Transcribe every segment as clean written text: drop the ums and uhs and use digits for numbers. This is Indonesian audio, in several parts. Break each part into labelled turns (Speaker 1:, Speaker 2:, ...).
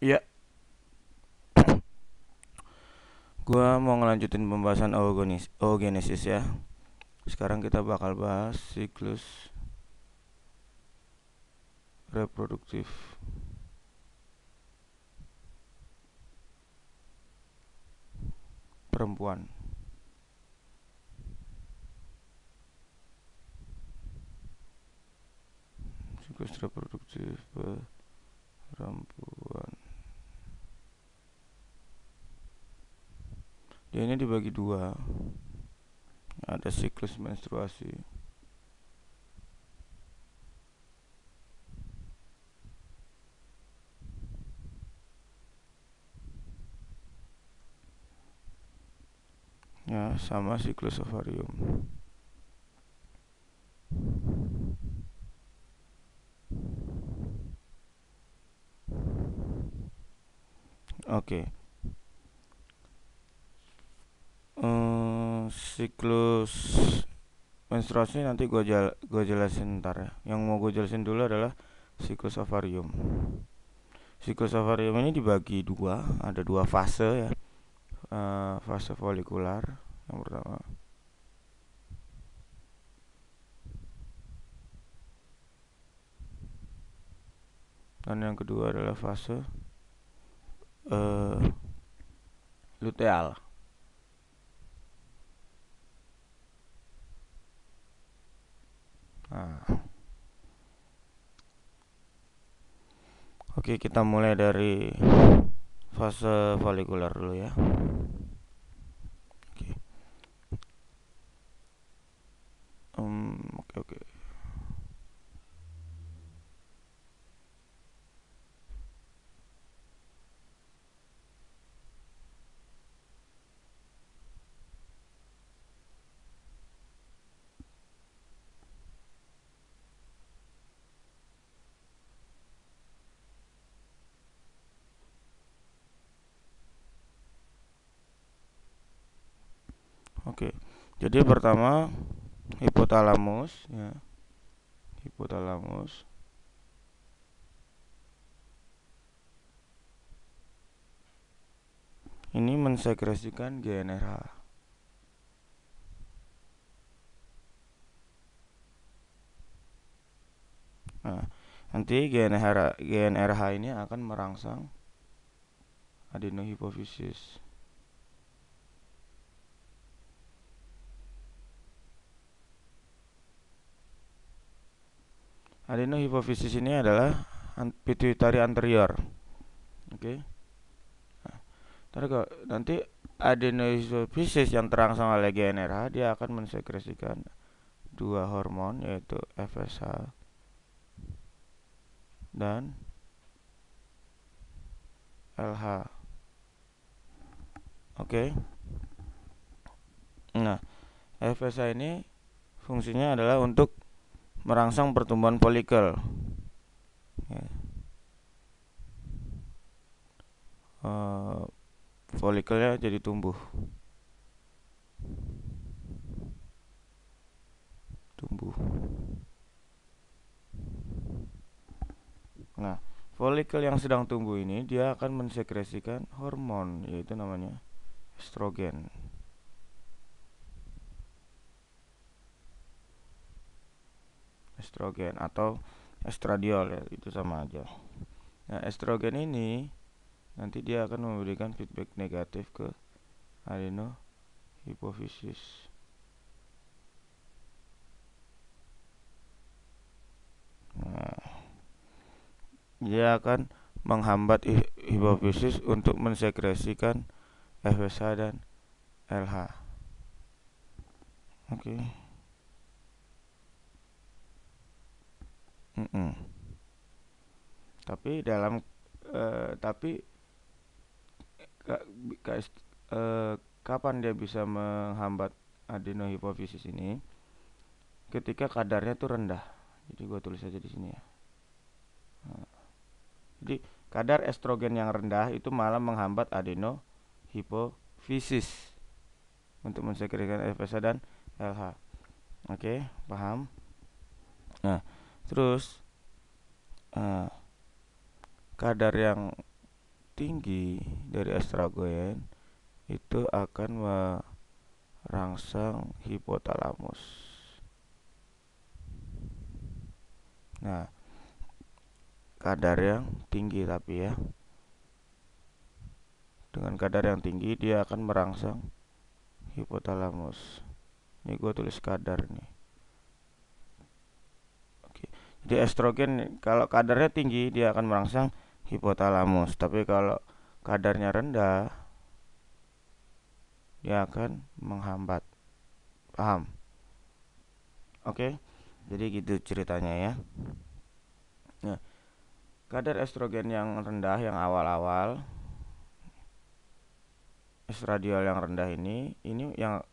Speaker 1: Ya, gua mau ngelanjutin pembahasan oogenesis ya. Sekarang kita bakal bahas siklus reproduktif perempuan. Siklus reproduktif perempuan. Dia ini dibagi dua. Ada siklus menstruasi. Ya, sama siklus ovarium. Oke. Siklus menstruasi nanti gua jelasin ntar ya. Yang mau gue jelasin dulu adalah siklus ovarium. Siklus ovarium ini dibagi dua, ada dua fase ya. Fase folikular yang pertama, dan yang kedua adalah fase luteal. Nah, oke, kita mulai dari fase folikular dulu ya. Oke. Oke. Oke. Jadi pertama hipotalamus ya. Hipotalamus ini mensekresikan GnRH. Nah, nanti GnRH ini akan merangsang adenohipofisis. Adenohipofisis ini adalah pituitari anterior. Oke. Nanti adenohipofisis yang terangsang oleh GnRH dia akan mensekresikan dua hormon yaitu FSH dan LH. Oke. Nah, FSH ini fungsinya adalah untuk merangsang pertumbuhan folikel. Ya. Folikelnya jadi tumbuh. Nah, folikel yang sedang tumbuh ini dia akan mensekresikan hormon yaitu namanya estrogen. Estrogen atau estradiol ya, itu sama aja. Nah, estrogen ini nanti dia akan memberikan feedback negatif ke adenohipofisis. Nah, dia akan menghambat hipofisis untuk mensekresikan FSH dan LH. Oke. Tapi dalam tapi kapan dia bisa menghambat adenohipofisis ini? Ketika kadarnya itu rendah. Jadi gue tulis aja di sini ya. Nah, jadi kadar estrogen yang rendah itu malah menghambat adenohipofisis untuk mensekresikan FSH dan LH. Oke, paham? Nah, terus kadar yang tinggi dari estrogen itu akan merangsang hipotalamus. Nah, kadar yang tinggi tapi ya, dengan kadar yang tinggi dia akan merangsang hipotalamus. Ini gue tulis kadar nih. Oke. Jadi estrogen kalau kadarnya tinggi dia akan merangsang hipotalamus, tapi kalau kadarnya rendah dia akan menghambat. Paham? Oke. Jadi gitu ceritanya ya. Nah, kadar estrogen yang rendah yang awal-awal, estradiol yang rendah ini yang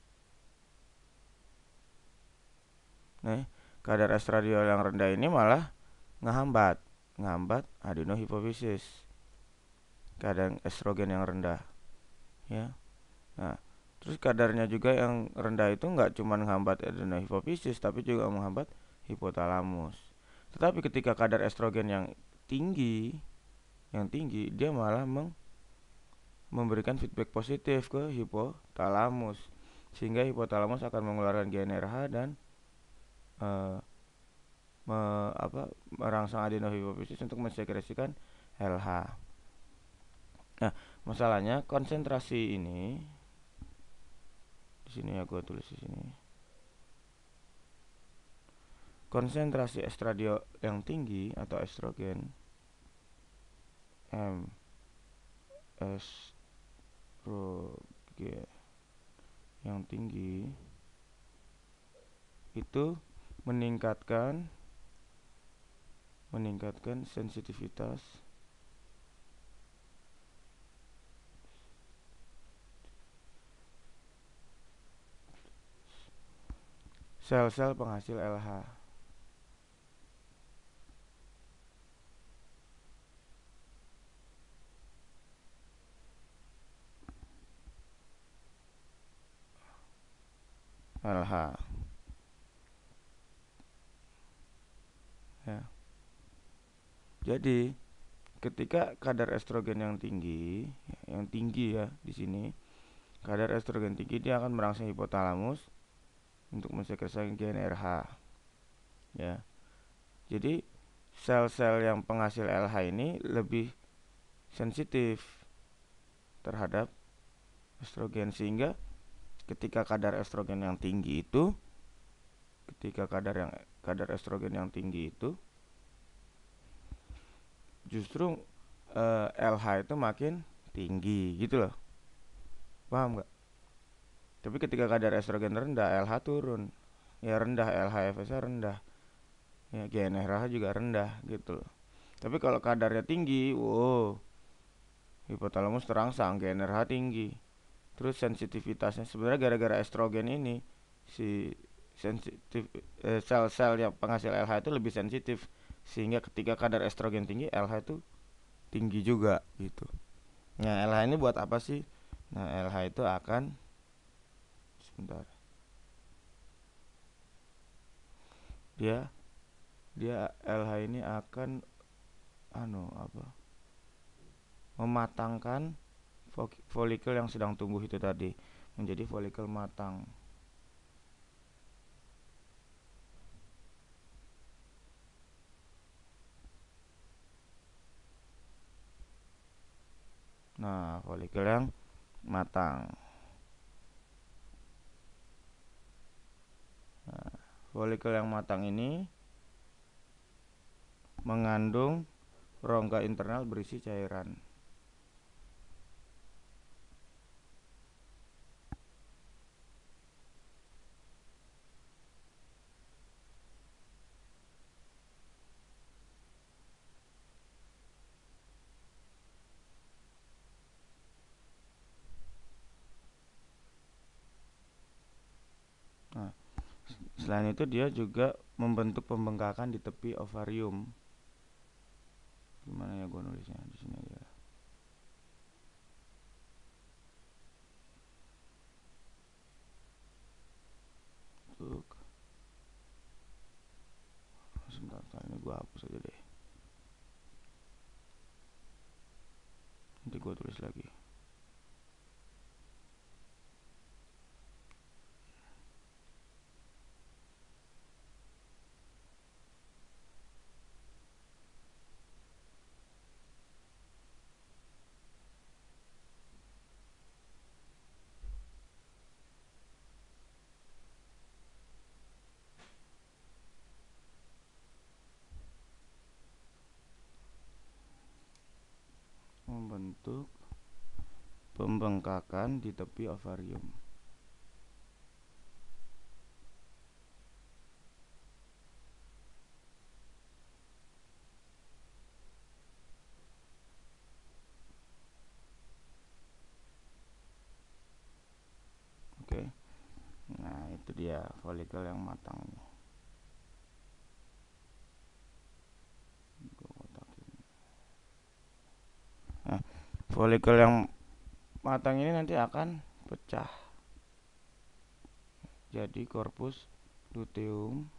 Speaker 1: kadar estradiol yang rendah ini malah ngehambat adenohipofisis. Kadar estrogen yang rendah ya. Nah, terus kadarnya juga yang rendah itu nggak cuma menghambat adenohipofisis tapi juga menghambat hipotalamus. Tetapi ketika kadar estrogen yang tinggi dia malah memberikan feedback positif ke hipotalamus, sehingga hipotalamus akan mengeluarkan GnRH dan merangsang adenohipofisis untuk mensekresikan LH. Nah, masalahnya konsentrasi ini di sini ya, gue tulis di sini. Konsentrasi estradiol yang tinggi atau estrogen estrogen yang tinggi itu meningkatkan sensitivitas sel-sel penghasil LH. Ya. Jadi ketika kadar estrogen yang tinggi ya di sini, kadar estrogen tinggi dia akan merangsang hipotalamus untuk mensekresikan GnRH. Ya. Jadi sel-sel yang penghasil LH ini lebih sensitif terhadap estrogen, sehingga ketika kadar estrogen yang tinggi itu justru LH itu makin tinggi gitu loh. Paham nggak? Tapi ketika kadar estrogen rendah, LH turun. Ya rendah, LH-FS-nya rendah. Ya GnRH juga rendah gitu loh. Tapi kalau kadarnya tinggi, hipotalamus terangsang, GnRH tinggi. Terus sensitivitasnya sebenarnya gara-gara estrogen ini si sel-sel yang penghasil LH itu lebih sensitif, sehingga ketika kadar estrogen tinggi, LH itu tinggi juga gitu. Nah, LH ini buat apa sih? Nah, LH itu akan sebentar. Dia LH ini akan mematangkan folikel yang sedang tumbuh itu tadi menjadi folikel matang. Nah, folikel yang matang. Nah, folikel yang matang ini mengandung rongga internal berisi cairan. Nah, selain itu dia juga membentuk pembengkakan di tepi ovarium. Gimana ya gue nulisnya di sini aja. Sebentar, ini gue hapus aja deh. gue tulis lagi. Membentuk pembengkakan di tepi ovarium. Oke. Nah, itu dia folikel yang matang nih. Nah, folikel yang matang ini nanti akan pecah jadi korpus luteum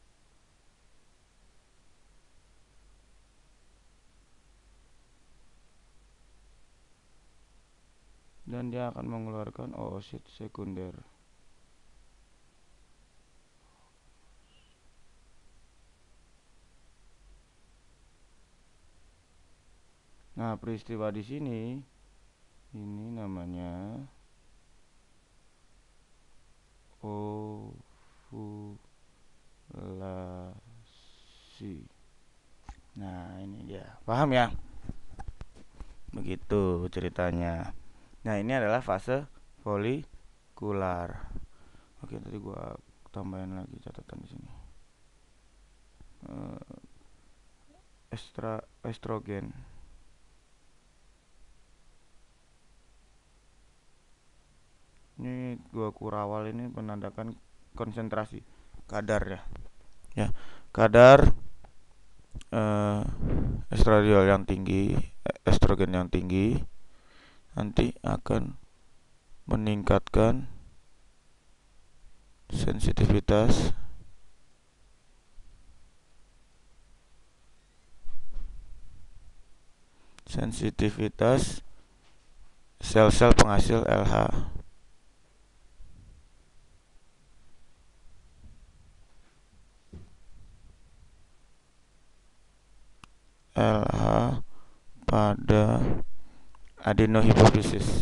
Speaker 1: dan dia akan mengeluarkan oosit sekunder. Nah, peristiwa di sini ini namanya ovulasi. Nah, ini dia. Paham ya? Begitu ceritanya. Nah, ini adalah fase folikular. Oke, tadi gua tambahin lagi catatan di sini. Estrogen. Ini gua kurawal ini menandakan konsentrasi kadar ya. Ya, kadar estradiol yang tinggi, estrogen yang tinggi nanti akan meningkatkan sensitivitas sel-sel penghasil LH. LH pada adenohipofisis.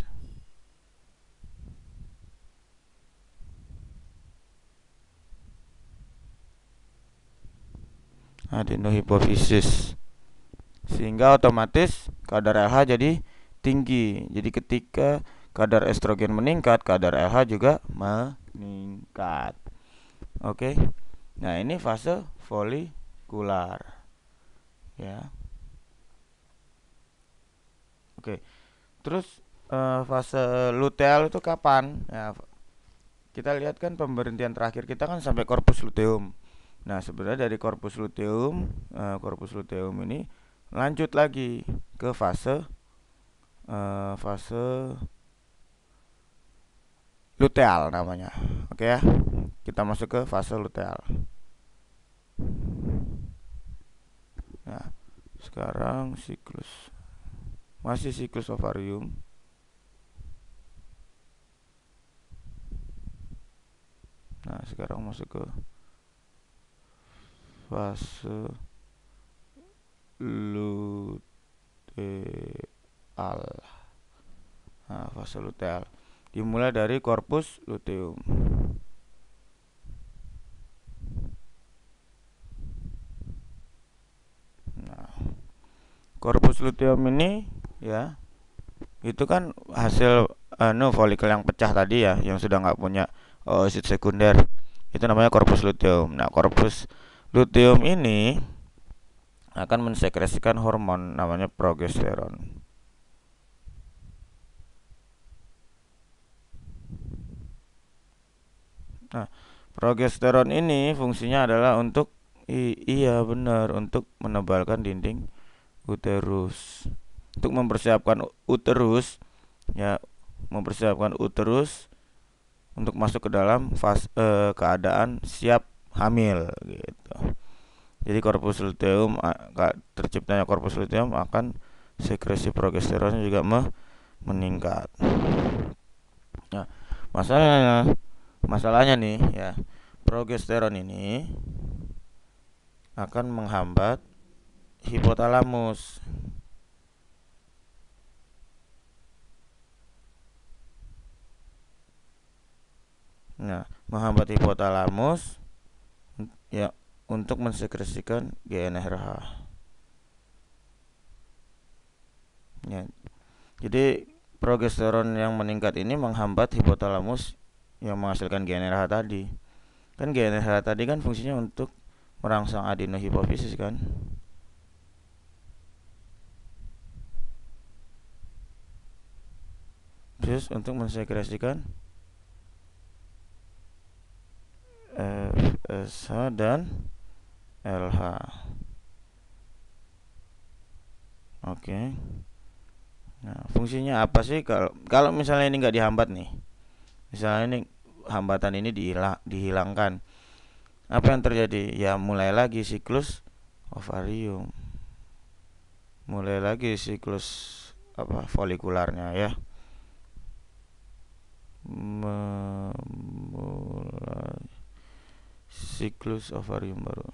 Speaker 1: Sehingga otomatis kadar LH jadi tinggi. Jadi ketika kadar estrogen meningkat, kadar LH juga meningkat. Oke. Nah, ini fase folikular. Ya. Oke. Terus fase luteal itu kapan? Ya, kita lihat kan pemberhentian terakhir kita kan sampai korpus luteum. Nah, sebenarnya dari korpus luteum ini lanjut lagi ke fase luteal namanya. Oke ya. Kita masuk ke fase luteal. Nah, sekarang masih siklus ovarium. Nah, sekarang masuk ke fase luteal. Nah, fase luteal dimulai dari korpus luteum. Nah, korpus luteum ini ya, itu kan hasil folikel yang pecah tadi ya, yang sudah nggak punya oosit sekunder. Itu namanya korpus luteum. Nah, korpus luteum ini akan mensekresikan hormon namanya progesteron. Nah, progesteron ini fungsinya adalah untuk iya benar, untuk menebalkan dinding uterus. Untuk mempersiapkan uterus ya, untuk masuk ke dalam keadaan siap hamil gitu. Jadi terciptanya korpus luteum akan sekresi progesteronnya juga meningkat. Nah, masalahnya nih ya, progesteron ini akan menghambat hipotalamus. Nah, menghambat hipotalamus ya untuk mensekresikan GnRH. Ya, jadi progesteron yang meningkat ini menghambat hipotalamus yang menghasilkan GnRH tadi. Kan GnRH tadi kan fungsinya untuk merangsang adenohipofisis kan. Terus untuk mensekresikan FSH dan LH. Oke. Nah, fungsinya apa sih kalau misalnya ini nggak dihambat nih? Misalnya ini hambatan ini dihilangkan. Apa yang terjadi? Ya mulai lagi siklus ovarium. Mulai lagi siklus folikularnya ya. Memulai siklus ovarium baru.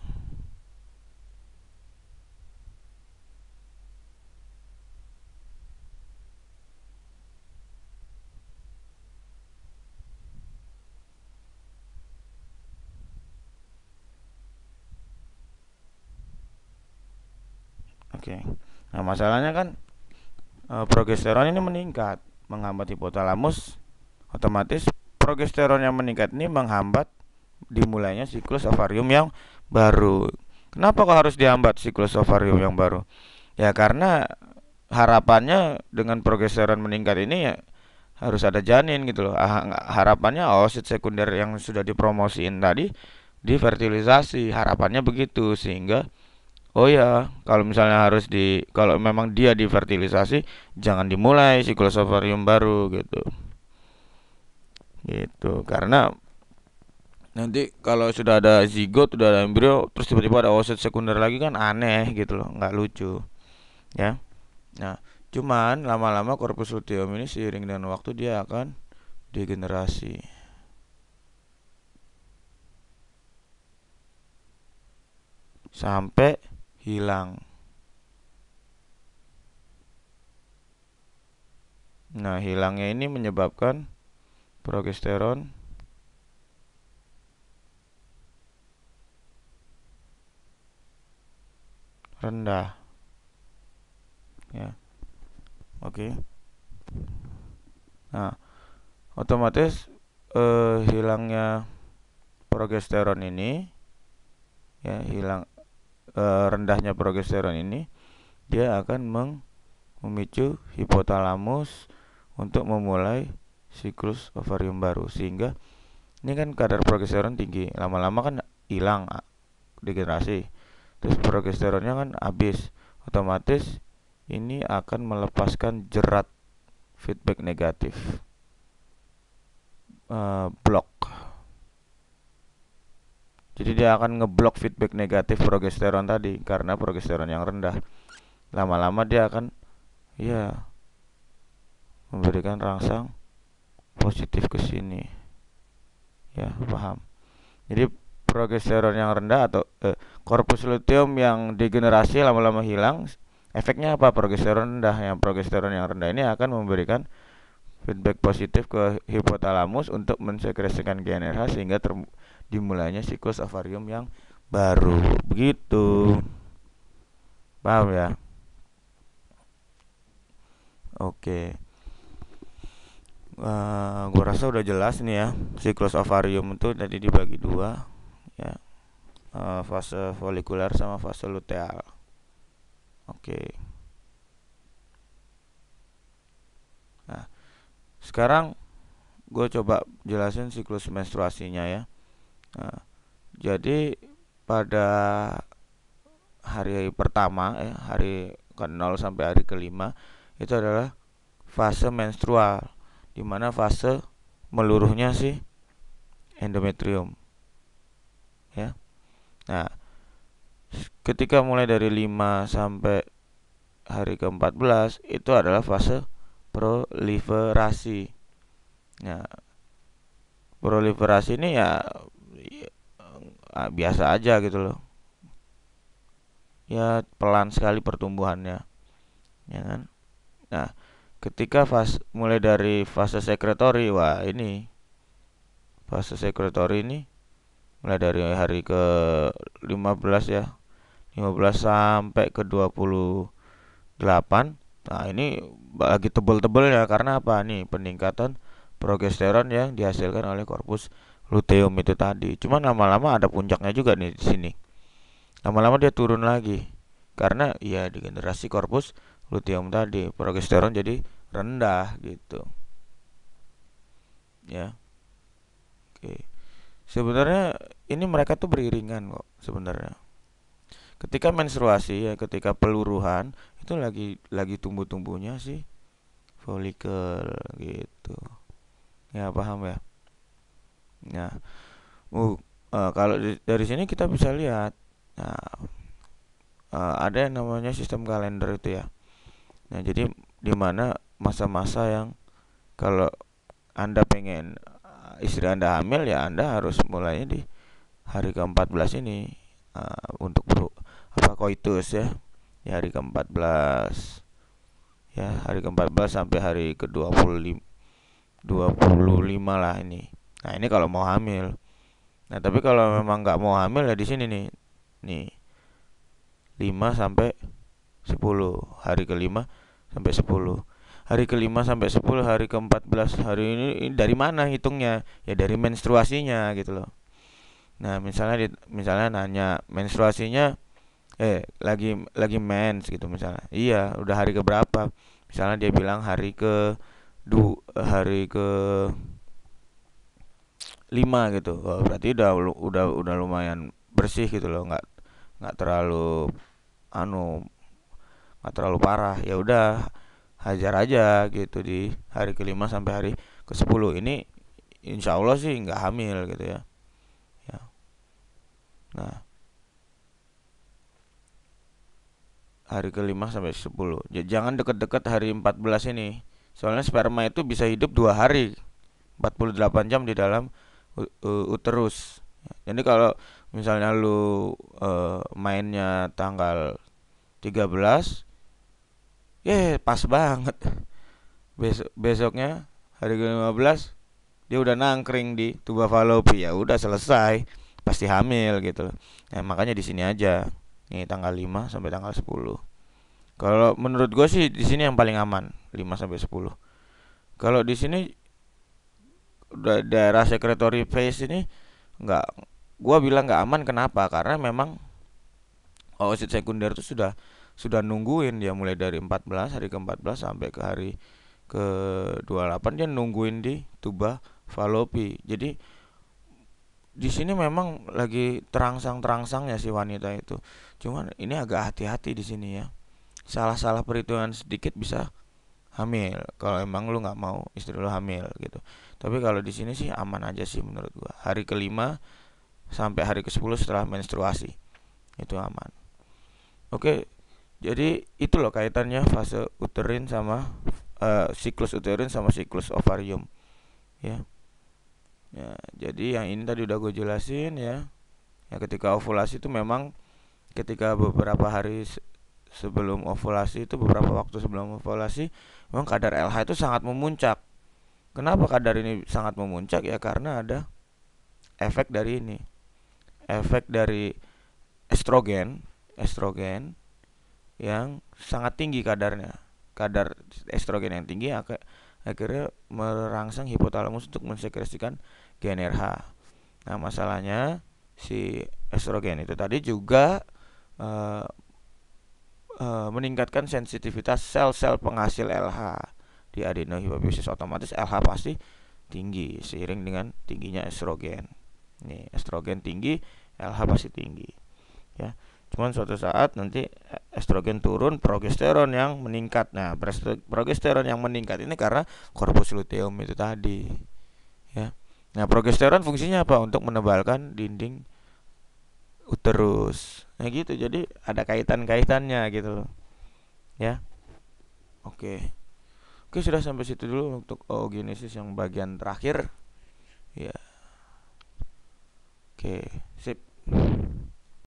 Speaker 1: Oke. Nah, masalahnya kan progesteron ini meningkat, menghambat hipotalamus, otomatis progesteron yang meningkat ini menghambat dimulainya siklus ovarium yang baru. Kenapa kok harus dihambat siklus ovarium yang baru? Ya karena harapannya dengan progesteron meningkat ini ya harus ada janin gitu loh. Harapannya oosit sekunder yang sudah dipromosiin tadi divertilisasi, harapannya begitu, sehingga oh ya, kalau memang dia divertilisasi, jangan dimulai siklus ovarium baru gitu. Gitu, karena nanti kalau sudah ada zigot, sudah ada embrio, terus tiba-tiba ada oosit sekunder lagi kan aneh gitu loh, nggak lucu. Ya. Nah, cuman lama-lama corpus luteum ini seiring dengan waktu dia akan degenerasi. Sampai hilang. Nah, hilangnya ini menyebabkan progesteron rendah. Ya. Oke. Nah, otomatis hilangnya progesteron ini ya, rendahnya progesteron ini dia akan memicu hipotalamus untuk memulai siklus ovarium baru, sehingga ini kan kadar progesteron tinggi, lama-lama kan hilang degenerasi, terus progesteronnya kan habis, otomatis ini akan melepaskan jerat feedback negatif, blok. Jadi dia akan ngeblok feedback negatif progesteron tadi karena progesteron yang rendah. Lama-lama dia akan ya memberikan rangsang positif ke sini. Ya, paham. Jadi progesteron yang rendah atau corpus luteum yang degenerasi lama-lama hilang, efeknya apa? Progesteron rendah. Yang progesteron yang rendah ini akan memberikan feedback positif ke hipotalamus untuk mensekresikan GnRH sehingga dimulainya siklus ovarium yang baru. Begitu. Paham ya? Oke. Gua rasa udah jelas nih ya. Siklus ovarium itu tadi dibagi dua ya. Fase folikuler sama fase luteal. Oke. Nah, sekarang gue coba jelasin siklus menstruasinya ya. Nah, jadi pada hari pertama ya, hari ke-0 sampai hari ke-5 itu adalah fase menstrual, di mana fase meluruhnya si endometrium. Ya. Nah, ketika mulai dari 5 sampai hari ke-14 itu adalah fase proliferasi. Nah, proliferasi ini ya biasa aja gitu loh. Ya pelan sekali pertumbuhannya, ya kan? Nah, ketika mulai dari fase sekretori, wah ini fase sekretori ini mulai dari hari ke 15 ya, 15 sampai ke 28. Nah, ini lagi tebel-tebelnya karena apa? Nih, peningkatan progesteron yang dihasilkan oleh korpus luteum itu tadi. Cuma lama-lama ada puncaknya juga nih di sini. Lama-lama dia turun lagi. Karena ya di generasi korpus luteum tadi progesteron jadi rendah gitu. Ya. Oke. Sebenarnya ini mereka tuh beriringan kok sebenarnya. Ketika menstruasi ya, ketika peluruhan itu lagi tumbuh-tumbuhnya sih folikel gitu. Ya paham ya. Nah, kalau dari sini kita bisa lihat, nah, ada yang namanya sistem kalender itu ya. Nah, jadi di mana masa-masa yang kalau Anda pengen istri Anda hamil ya Anda harus mulainya di hari ke-14 ini untuk koitus ya. Di hari ke-14 ya, hari ke-14 sampai hari ke-25 25 lah ini. Nah, ini kalau mau hamil. Nah, tapi kalau memang nggak mau hamil ya di sini nih. Nih, 5 sampai 10. Hari ke-5 sampai 10. Hari ke-5 sampai 10, hari ke-14, hari ini dari mana hitungnya? Ya dari menstruasinya gitu loh. Nah, misalnya nanya menstruasinya lagi mens gitu misalnya. Iya, udah hari ke berapa? Misalnya dia bilang hari ke 5 gitu. Oh, berarti udah lumayan bersih gitu loh, nggak terlalu anu nggak terlalu parah. Ya udah hajar aja gitu di hari ke-5 sampai hari ke-10 ini, insya Allah sih nggak hamil gitu ya. Ya. Nah, hari ke-5 sampai 10. Jangan deket-deket hari 14 ini. Soalnya sperma itu bisa hidup 2 hari, 48 jam di dalam uterus. Jadi kalau misalnya lu mainnya tanggal 13, pas banget. Besoknya hari ke-15 dia udah nangkring di tuba falopi, ya udah selesai, pasti hamil gitu. Nah, makanya di sini aja. Nih tanggal 5 sampai tanggal 10. Kalau menurut gue sih di sini yang paling aman 5 sampai 10. Kalau di sini daerah secretory phase ini nggak, gue bilang nggak aman. Kenapa? Karena memang oosit sekunder itu sudah nungguin dia mulai dari 14, hari ke-14 sampai ke hari ke-28 dia nungguin di tuba falopi. Jadi di sini memang lagi terangsang-terangsangnya si wanita itu. Cuman ini agak hati-hati di sini ya. Salah-salah perhitungan sedikit bisa hamil. Kalau emang lu nggak mau istri lu hamil gitu. Tapi kalau di sini sih aman aja sih menurut gua. Hari ke-5 sampai hari ke-10 setelah menstruasi itu aman. Oke, jadi itu loh kaitannya fase uterin sama siklus uterin sama siklus ovarium ya. Ya, jadi yang ini tadi udah gue jelasin ya. Ya, ketika ovulasi itu memang ketika beberapa hari sebelum ovulasi, itu beberapa waktu sebelum ovulasi memang kadar LH itu sangat memuncak. Kenapa kadar ini sangat memuncak? Ya karena ada efek dari ini. Efek dari estrogen yang sangat tinggi kadarnya. Kadar estrogen yang tinggi akhirnya merangsang hipotalamus untuk mensekresikan GnRH. Nah, masalahnya si estrogen itu tadi juga uh, meningkatkan sensitivitas sel-sel penghasil LH di adenohipofisis. Otomatis LH pasti tinggi seiring dengan tingginya estrogen. Nih, estrogen tinggi, LH pasti tinggi. Ya. Cuman suatu saat nanti estrogen turun, progesteron yang meningkat. Nah, progesteron yang meningkat ini karena korpus luteum itu tadi. Ya. Nah, progesteron fungsinya apa? Untuk menebalkan dinding uterus. Nah, gitu. Jadi ada kaitan-kaitannya gitu loh. ya. Oke. Oke, sudah sampai situ dulu untuk oogenesis yang bagian terakhir. Ya. Oke, sip.